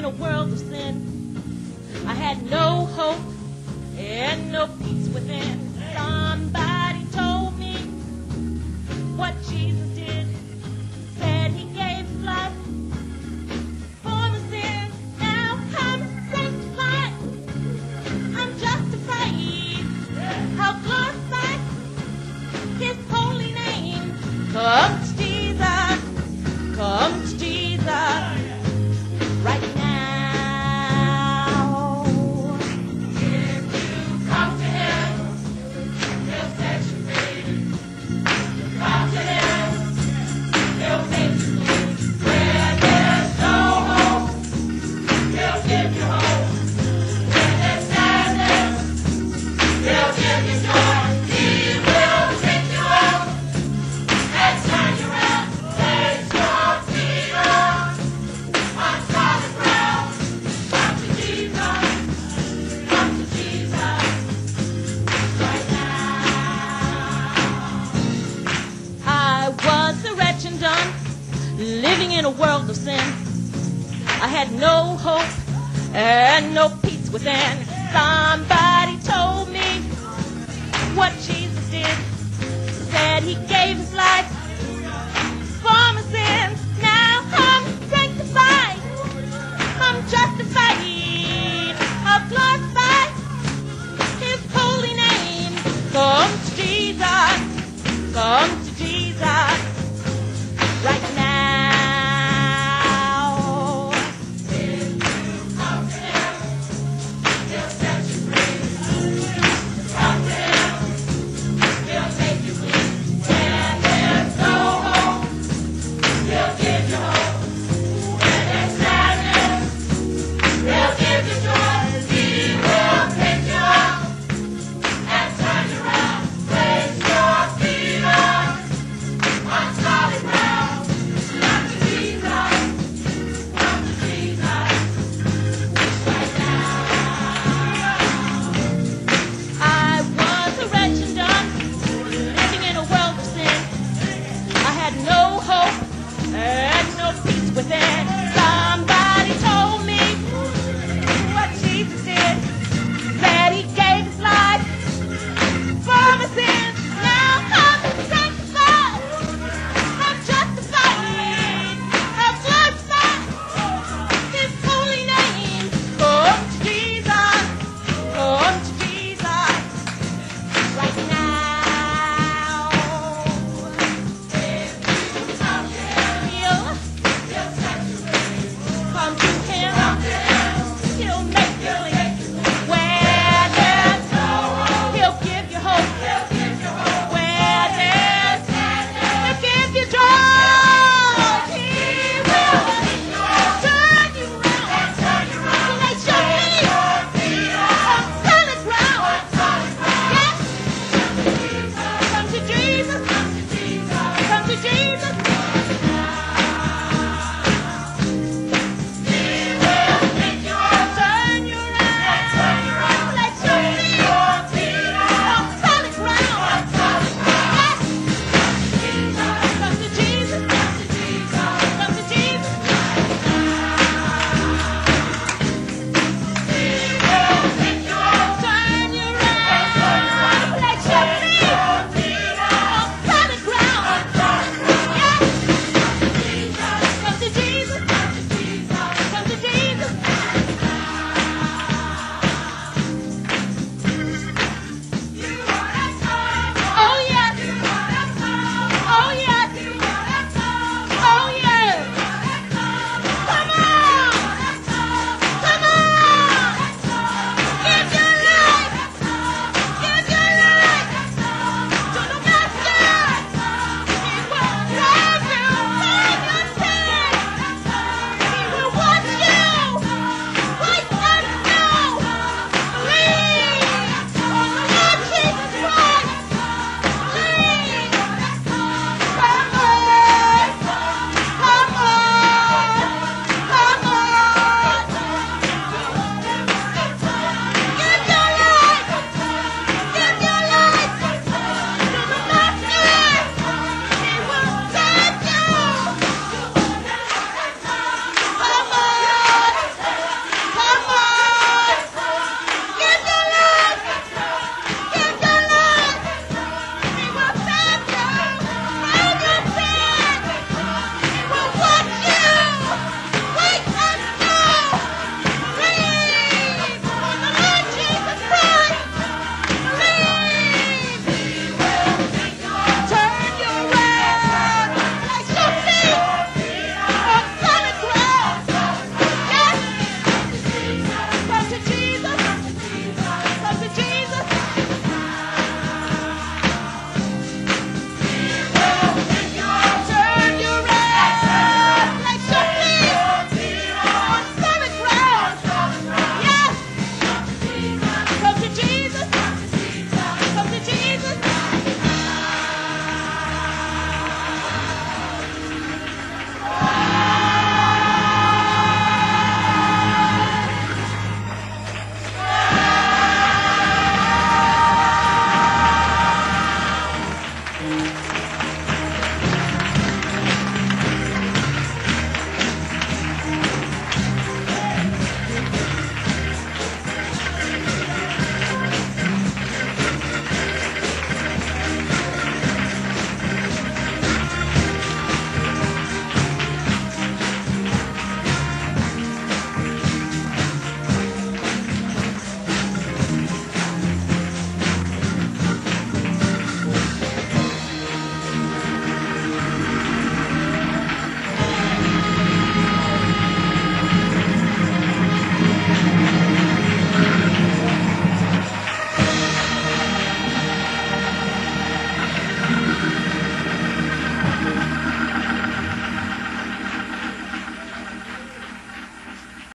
a world of sin. I had no hope and no peace within. Somebody told me what Jesus did. Said he gave his life for the sin. Now I'm sanctified. I'm justified. How glorified his holy name. Come to Jesus. Come to Jesus right now. If you come to him, he'll set you free. Come to him, he'll make you clean. Where there's no hope, he'll give you hope. Where there's sadness, he'll give you joy. He will pick you up and turn you around. Place your feet on solid ground. Come to Jesus. Come to Jesus right now. I was a wretch and done, living in a world of sin. I had no hope and no peace within. Somebody told me what Jesus did. Said he gave his life